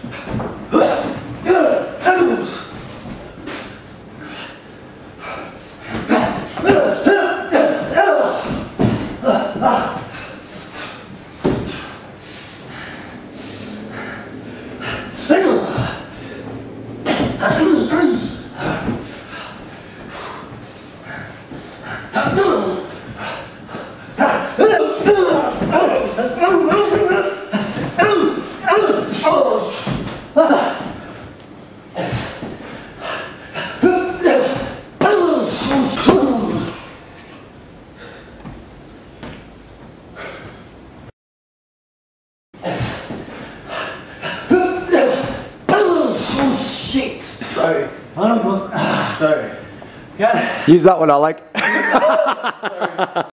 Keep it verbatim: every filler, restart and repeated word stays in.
Shit! Sorry. I don't know. Sorry. Use that one, I like.